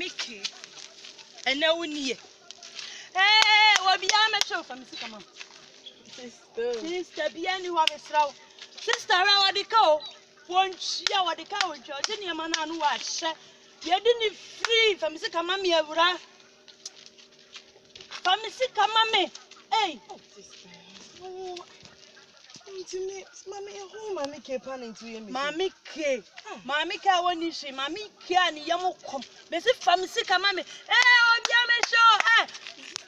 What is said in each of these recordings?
Miki. And now we need. Hey, what be I met you from Mr. Sister, be anyone is slow. Sister, I want to go. Won't she? I want to go. George, and man, and watch. You didn't free from Mr. Mammy, Avra. From Mr. Mammy. Hey, Oh, Mammy, who Mammy kept on into him? Mammy K. Mammy K, when you see Mammy K and Yamu come. Miss from Mr. Mammy. Hey, oh, damn it,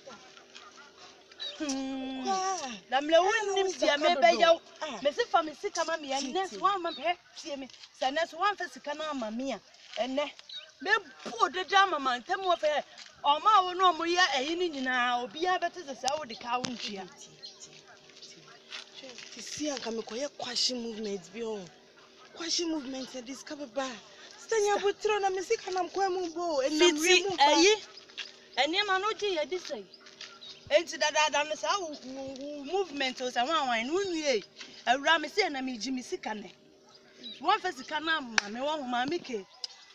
Lamla wouldn't see maybe you. Miss from Mr. Mammy, and next one, my pet, see me. So next one for Sikana, Mamma, and then poor the drama man, tell me of her. Or my no more, now be a better as I would the country. To see and come acquire quashing movements beyond. Quashing movements and discover bar. Stay up with Tron and music and I'm quite move and remove and your man, what did you say? Into that movement or someone who knew a Ramsey and I mean Jimmy Sikane. One for Sikana, I mean, one mammy cake.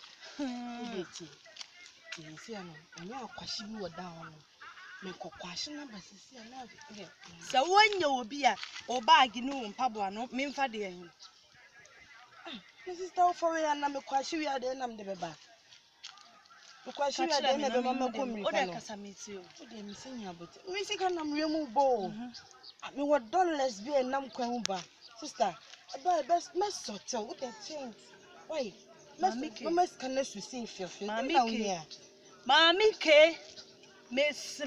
See, I know quashing you down. Make a question number, so when you will be a or bag in room, Pablo, no mean for the end. This is now for and I'm a question. We are then I'm the baby. Because you are then a mamma come. What I can miss you. I'm saying about music and I'm remove bowl. I mean, what dollars be a num quamba, sister. About best mess or tell what they change. Why? Mamma can receive your family. Mammy K. Miss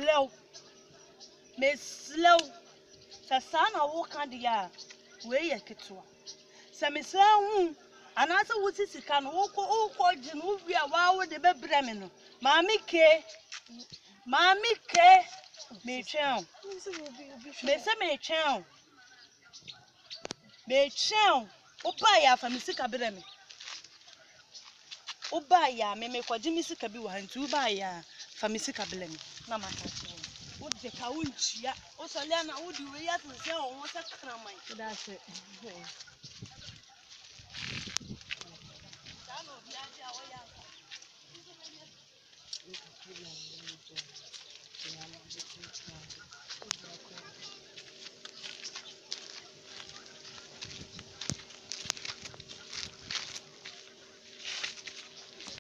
Slow. Sasana walk on the yard. Where you get to. Some is and answer what is it can walk all quite move we are wow with the Bremen. Mammy K. May chow. May chow. Obaya from Mr. Bremi. Obaya may make what Jimmy Sikabi and two by from Mr. Bremi. Mamma. What the county? Also, Lana, would you react to say, oh, what's a crummy? That's it.